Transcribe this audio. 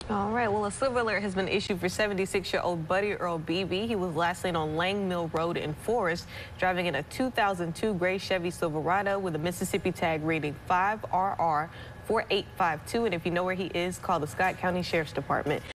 All right, well, a silver alert has been issued for 76-year-old Buddy Earl Beebe. He was last seen on Lang Mill Road in Forest, driving in a 2002 gray Chevy Silverado with a Mississippi tag reading 5RR 4852. And if you know where he is, call the Scott County Sheriff's Department.